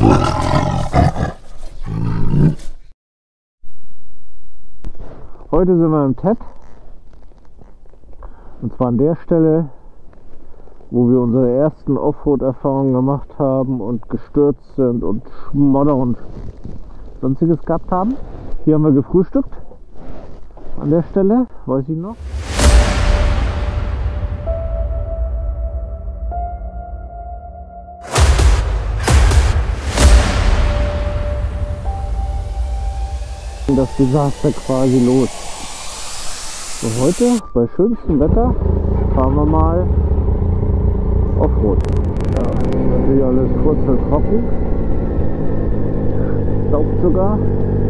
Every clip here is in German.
Heute sind wir im TED, und zwar an der Stelle, wo wir unsere ersten Offroad-Erfahrungen gemacht haben und gestürzt sind und Schmodder und sonstiges gehabt haben. Hier haben wir gefrühstückt, an der Stelle, weiß ich noch. Das Desaster quasi los. So, heute bei schönstem Wetter fahren wir mal Offroad. Ja, natürlich alles trocken, staubt sogar.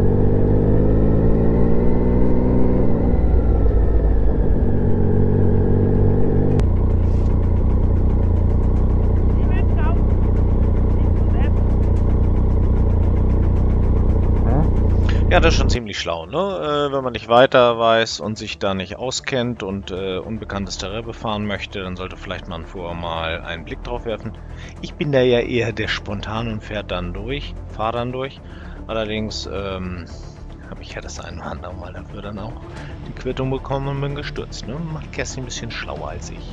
Ja, das ist schon ziemlich schlau, ne? Wenn man nicht weiter weiß und sich da nicht auskennt und unbekanntes Terrain befahren möchte, dann sollte vielleicht man vorher mal einen Blick drauf werfen. Ich bin da ja eher der Spontan und fahre dann durch. Allerdings habe ich ja das ein oder andere Mal dafür dann auch die Quittung bekommen und bin gestürzt, ne? Macht Kerstin ein bisschen schlauer als ich.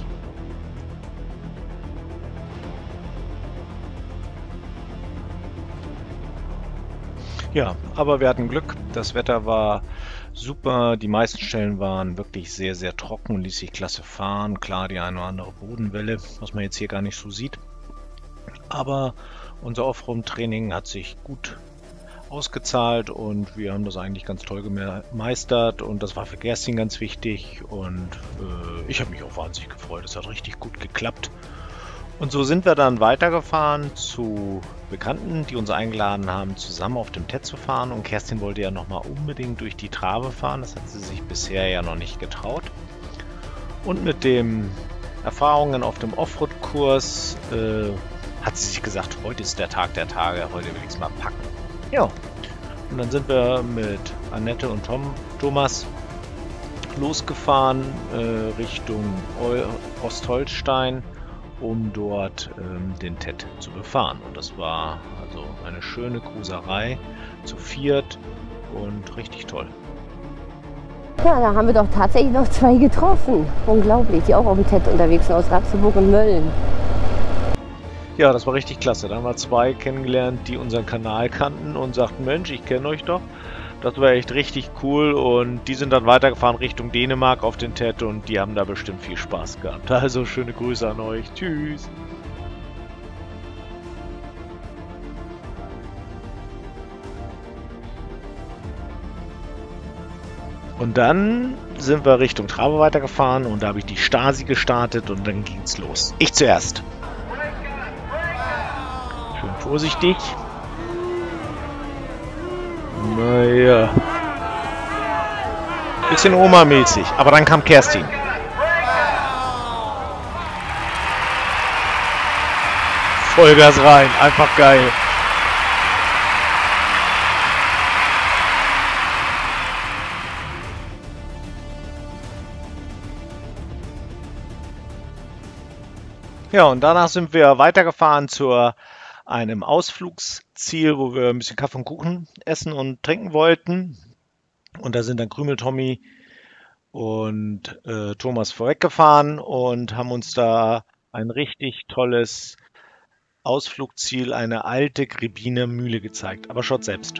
Ja, aber wir hatten Glück. Das Wetter war super. Die meisten Stellen waren wirklich sehr, sehr trocken und ließ sich klasse fahren. Klar, die eine oder andere Bodenwelle, was man jetzt hier gar nicht so sieht. Aber unser Offroad-Training hat sich gut ausgezahlt und wir haben das eigentlich ganz toll gemeistert. Und das war für Kerstin ganz wichtig. Und ich habe mich auch wahnsinnig gefreut. Es hat richtig gut geklappt. Und so sind wir dann weitergefahren zu Bekannten, die uns eingeladen haben, zusammen auf dem TED zu fahren. Und Kerstin wollte ja nochmal unbedingt durch die Trave fahren. Das hat sie sich bisher ja noch nicht getraut. Und mit den Erfahrungen auf dem Offroad-Kurs hat sie sich gesagt, heute ist der Tag der Tage, heute will ich es mal packen. Ja, und dann sind wir mit Annette und Thomas losgefahren Richtung Ostholstein, um dort den TED zu befahren. Und das war also eine schöne Cruiserei zu viert und richtig toll. Ja, da haben wir doch tatsächlich noch zwei getroffen. Unglaublich, die auch auf dem TED unterwegs sind, aus Ratzeburg und Mölln. Ja, das war richtig klasse. Da haben wir zwei kennengelernt, die unseren Kanal kannten und sagten, Mensch, ich kenne euch doch. Das war echt richtig cool und die sind dann weitergefahren Richtung Dänemark auf den TED und die haben da bestimmt viel Spaß gehabt. Also schöne Grüße an euch. Tschüss. Und dann sind wir Richtung Trave weitergefahren und da habe ich die Stasi gestartet und dann ging's los. Ich zuerst. Schön vorsichtig. Naja. Bisschen Oma-mäßig. Aber dann kam Kerstin. Vollgas rein. Einfach geil. Ja, und danach sind wir weitergefahren zu einem Ausflugsziel, wo wir ein bisschen Kaffee und Kuchen essen und trinken wollten. Und da sind dann Krümel, Tommy und Thomas vorweggefahren und haben uns da ein richtig tolles Ausflugsziel, eine alte Grebiner Mühle gezeigt. Aber schaut selbst.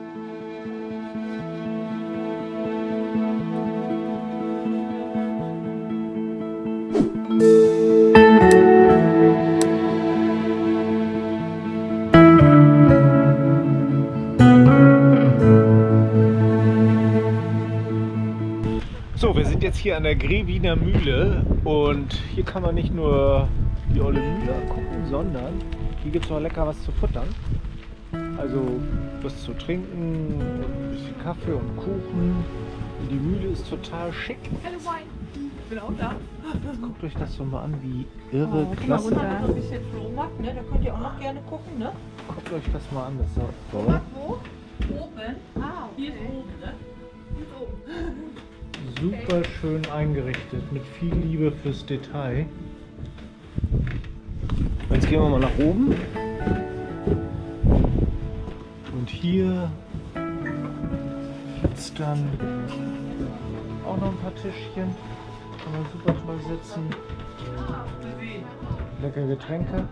So, wir sind jetzt hier an der Grebiner Mühle und hier kann man nicht nur die olle Mühle angucken, sondern hier gibt es noch lecker was zu futtern. Also was zu trinken und ein bisschen Kaffee und Kuchen. Und die Mühle ist total schick. Ich bin auch da. Guckt euch das doch mal an, wie irre klasse. Da ist ein bisschen Flohmarkt, ne? Da könnt ihr auch noch gerne gucken, ne? Guckt euch das mal an, das ist doch toll. Flohmarkt wo? Oben. Ah, hier ist oben, ne? Hier ist oben. Super schön eingerichtet, mit viel Liebe fürs Detail. Jetzt gehen wir mal nach oben. Und hier gibt es dann auch noch ein paar Tischchen. Kann man super toll sitzen. Leckere Getränke.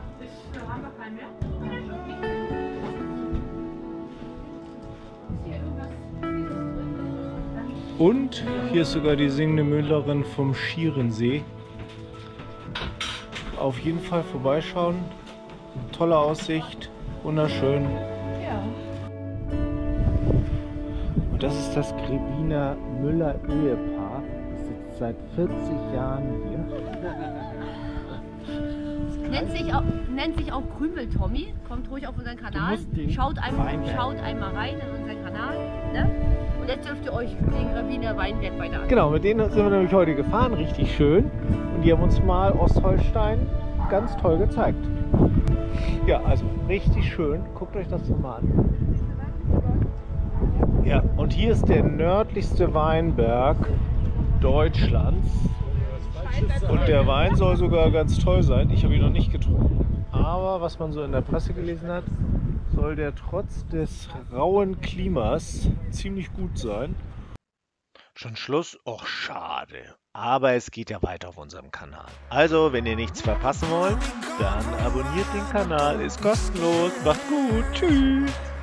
Und hier ist sogar die singende Müllerin vom Schierensee. Auf jeden Fall vorbeischauen. Tolle Aussicht, wunderschön. Ja. Und das ist das Grebiner Müller Ehepaar. Das sitzt seit 40 Jahren hier. Nennt sich auch Krümel-Tommy. Kommt ruhig auf unseren Kanal. Schaut einmal rein in unseren Kanal. Ne? Und jetzt dürft ihr euch den Grebiner Weinberg weiter anschauen. Genau, mit denen sind wir nämlich heute gefahren, richtig schön. Und die haben uns mal Ostholstein ganz toll gezeigt. Ja, also richtig schön. Guckt euch das doch mal an. Ja, und hier ist der nördlichste Weinberg Deutschlands. Und der Wein soll sogar ganz toll sein. Ich habe ihn noch nicht getrunken. Aber was man so in der Presse gelesen hat, soll der trotz des rauen Klimas ziemlich gut sein. Schon Schluss? Och, schade. Aber es geht ja weiter auf unserem Kanal. Also, wenn ihr nichts verpassen wollt, dann abonniert den Kanal. Ist kostenlos. Macht's gut. Tschüss.